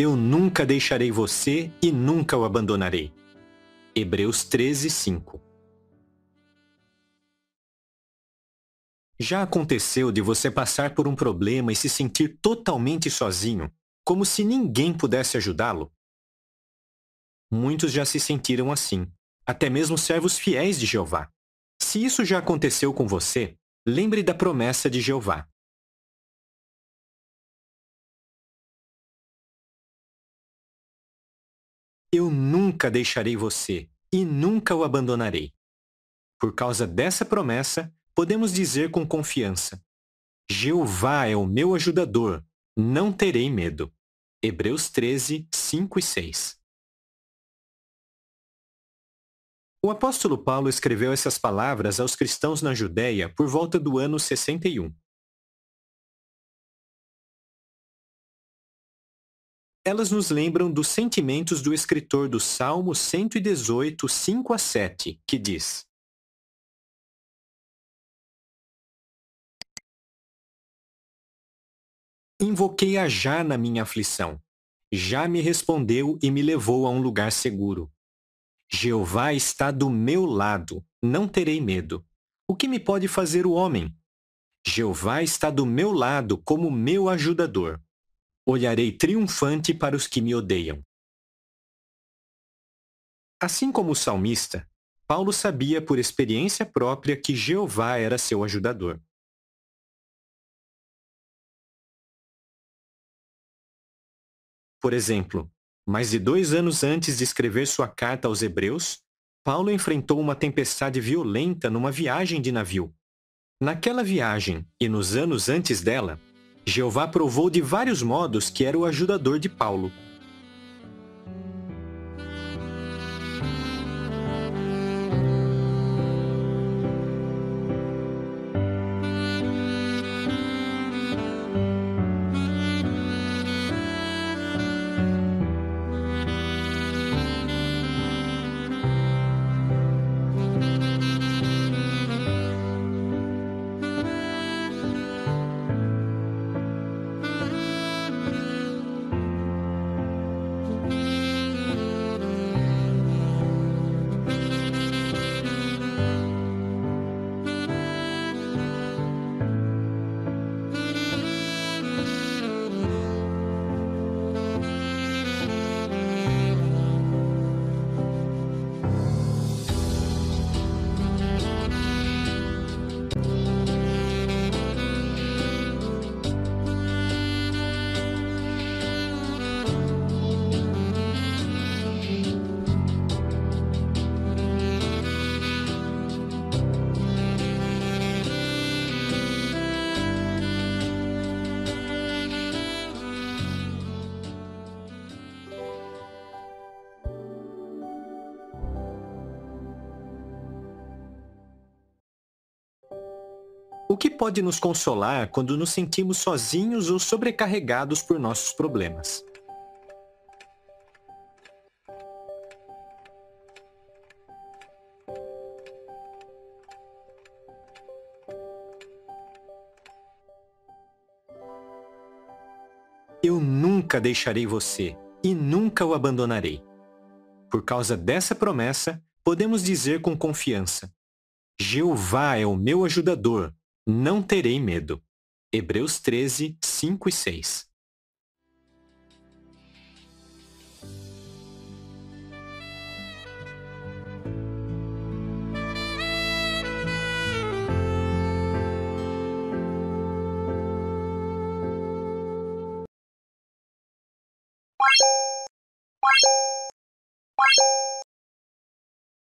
Eu nunca deixarei você e nunca o abandonarei. Hebreus 13, 5. Já aconteceu de você passar por um problema e se sentir totalmente sozinho, como se ninguém pudesse ajudá-lo? Muitos já se sentiram assim, até mesmo servos fiéis de Jeová. Se isso já aconteceu com você, lembre da promessa de Jeová. Eu nunca deixarei você e nunca o abandonarei. Por causa dessa promessa, podemos dizer com confiança: Jeová é o meu ajudador, não terei medo. Hebreus 13, 5 e 6. O apóstolo Paulo escreveu essas palavras aos cristãos na Judéia por volta do ano 61. Elas nos lembram dos sentimentos do escritor do Salmo 118, 5 a 7, que diz: Invoquei-a já na minha aflição. Já me respondeu e me levou a um lugar seguro. Jeová está do meu lado, não terei medo. O que me pode fazer o homem? Jeová está do meu lado como meu ajudador. Olharei triunfante para os que me odeiam. Assim como o salmista, Paulo sabia por experiência própria que Jeová era seu ajudador. Por exemplo, mais de 2 anos antes de escrever sua carta aos Hebreus, Paulo enfrentou uma tempestade violenta numa viagem de navio. Naquela viagem e nos anos antes dela, Jeová provou de vários modos que era o ajudador de Paulo. O que pode nos consolar quando nos sentimos sozinhos ou sobrecarregados por nossos problemas? Eu nunca deixarei você e nunca o abandonarei. Por causa dessa promessa, podemos dizer com confiança: Jeová é o meu ajudador, não terei medo. Hebreus 13, 5 e 6.